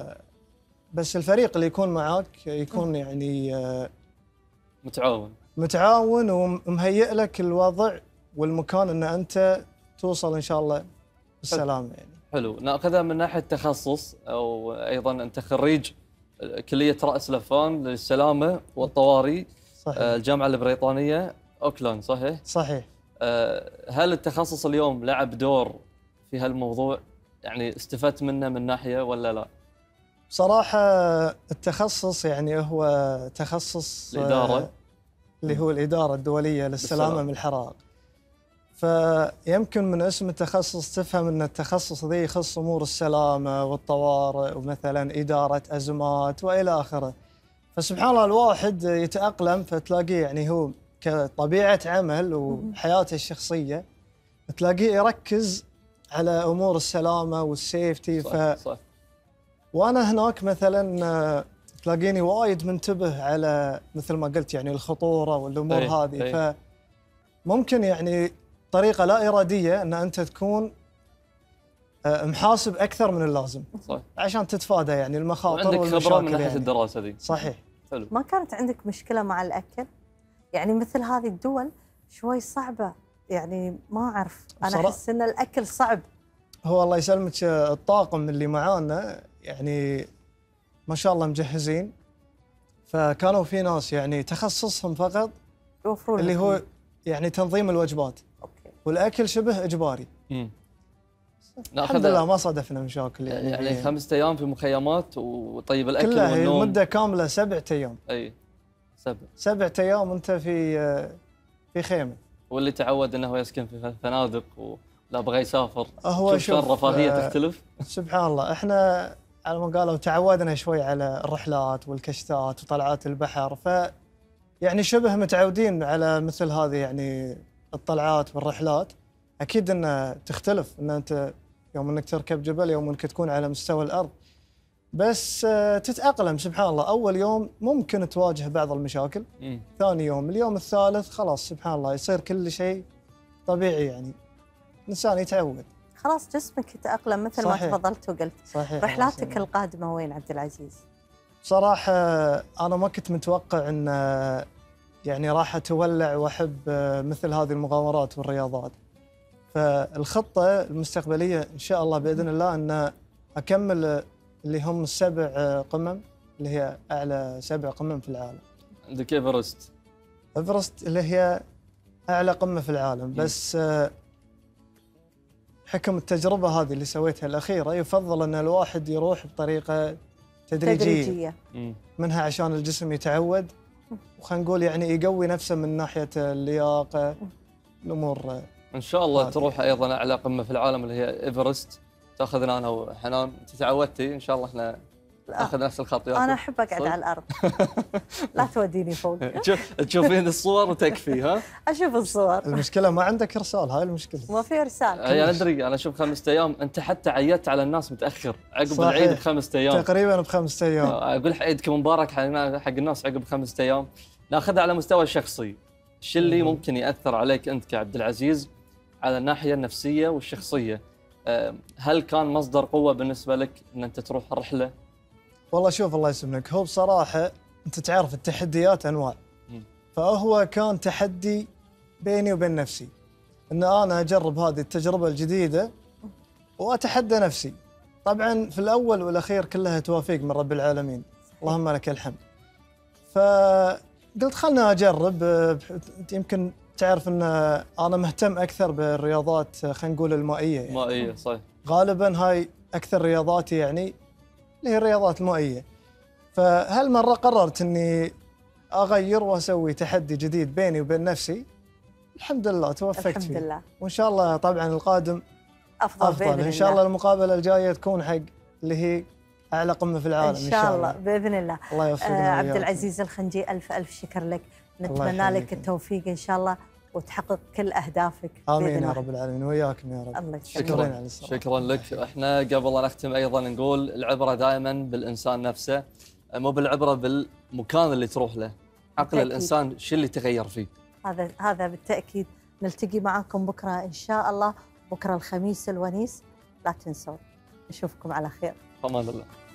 بس الفريق اللي يكون معاك يكون يعني آه، متعاون. متعاون ومهيئ لك الوضع والمكان ان انت توصل ان شاء الله بالسلامه يعني. حلو. ناخذها من ناحية تخصص، أو أيضا أنت خريج كلية رأس لفان للسلامة والطوارئ، صحيح. آه، الجامعة البريطانية أوكلاند، صحيح؟ صحيح. آه، هل التخصص اليوم لعب دور في هالموضوع؟ يعني استفدت منه من ناحية ولا لا؟ بصراحه التخصص يعني هو تخصص آه، الإدارة. اللي هو الاداره الدوليه للسلامه بالسلام. من الحرائق. فيمكن من اسم التخصص تفهم ان التخصص ذي يخص امور السلامه والطوارئ ومثلا اداره ازمات والى اخره. فسبحان الله الواحد يتاقلم فتلاقيه يعني هو كطبيعه عمل وحياته الشخصيه تلاقيه يركز على امور السلامه والسيفتي. ف صح صح. وانا هناك مثلا آه، تلاقيني وايد منتبه على مثل ما قلت يعني الخطوره والامور أي، هذه. أي. فممكن يعني طريقه لا اراديه ان انت تكون آه، محاسب اكثر من اللازم صح. عشان تتفادى يعني المخاطر وعندك والمشاكل خبرة من ناحية يعني. الدراسة دي. صحيح. حلو. ما كانت عندك مشكلة مع الأكل؟ يعني مثل هذه الدول شوي صعبة، يعني ما أعرف أنا بصراحة- أحس إن الأكل صعب. هو الله يسلمك آه، الطاقم اللي معانا يعني ما شاء الله مجهزين. فكانوا في ناس يعني تخصصهم فقط يوفرون اللي لكم. هو يعني تنظيم الوجبات أوكي. والاكل شبه اجباري. مم. الحمد لله ناخذ ما صادفنا مشاكل يعني. يعني خمسة أيام في مخيمات، وطيب الأكل كلها هي والنوم. المده كامله سبعة ايام. أي سبع. سبعة ايام انت في آه، في خيمه. واللي تعود أنه يسكن في فنادق ولا بغى يسافر، هو شوف شلون شوف، الرفاهية آه، تختلف. سبحان الله احنا على ما قالوا تعودنا شوي على الرحلات والكشتات وطلعات البحر. ف يعني شبه متعودين على مثل هذه يعني الطلعات والرحلات. اكيد انها تختلف ان انت يوم انك تركب جبل يوم انك تكون على مستوى الارض. بس آه، تتاقلم سبحان الله. اول يوم ممكن تواجه بعض المشاكل، مم. ثاني يوم اليوم الثالث خلاص سبحان الله يصير كل شيء طبيعي يعني. الانسان يتعود. خلاص جسمك يتأقلم مثل ما صحيح. تفضلت وقلت. صحيح. رحلاتك القادمة وين عبد العزيز؟ بصراحة أنا ما كنت متوقع أن يعني راح أتولع وأحب مثل هذه المغامرات والرياضات. فالخطة المستقبلية إن شاء الله بإذن الله أن أكمل اللي هم السبع قمم اللي هي أعلى سبع قمم في العالم. عندك إيفرست. إيفرست اللي هي أعلى قمة في العالم. بس حكم التجربة هذه اللي سويتها الأخيرة يفضل أن الواحد يروح بطريقة تدريجية, تدريجية. مم. منها عشان الجسم يتعود وخلينا نقول يعني يقوي نفسه من ناحية اللياقة الأمور. إن شاء الله هذه. تروح أيضا أعلى قمة في العالم اللي هي إيفرست، تاخذنا أنا وحنان. أنت تعودتي إن شاء الله إحنا اخذ نفس الخط وياك. انا احب اقعد على الارض. لا توديني فوق. تشوفين الصور وتكفي ها؟ اشوف الصور. المشكله ما عندك ارسال، هاي المشكله. ما في ارسال. يعني ادري انا اشوف خمسة ايام، انت حتى عيدت على الناس متاخر عقب صحيح. العيد بخمسة ايام تقريبا بخمسة ايام. اقول عيدكم مبارك حق الناس عقب خمسة ايام. ناخذها على مستوى الشخصي، الشيء اللي ممكن ياثر عليك انت كعبد العزيز على الناحيه النفسيه والشخصيه، هل كان مصدر قوه بالنسبه لك ان انت تروح الرحله؟ والله شوف الله يسلمك، هو بصراحه انت تعرف التحديات انواع، فهو كان تحدي بيني وبين نفسي ان انا اجرب هذه التجربه الجديده واتحدى نفسي. طبعا في الاول والاخير كلها توافيق من رب العالمين، اللهم لك الحمد. فقلت خلنا اجرب، يمكن تعرف ان انا مهتم اكثر بالرياضات خلينا نقول المائيه يعني. مائيه صحيح. غالبا هاي اكثر رياضاتي يعني اللي هي الرياضات المائيه. فهالمره قررت اني اغير واسوي تحدي جديد بيني وبين نفسي. الحمد لله توفقت الحمد فيه. لله. وان شاء الله طبعا القادم افضل, افضل بإذن ان شاء الله. المقابله الجايه تكون حق اللي هي اعلى قمه في العالم ان شاء الله باذن الله. الله يوفقنا. آه عبد العزيز الخنجي الف الف شكر لك، نتمنى لك التوفيق ان شاء الله وتحقق كل اهدافك. امين يا رب العالمين وياكم يا رب. الله شكرا شكرا لك. احنا قبل ان نختم ايضا نقول العبره دائما بالانسان نفسه، مو بالعبره بالمكان اللي تروح له، عقل الانسان شو اللي تغير فيه. هذا هذا بالتاكيد. نلتقي معاكم بكره ان شاء الله، بكره الخميس الونيس، لا تنسوا. نشوفكم على خير. امان الله.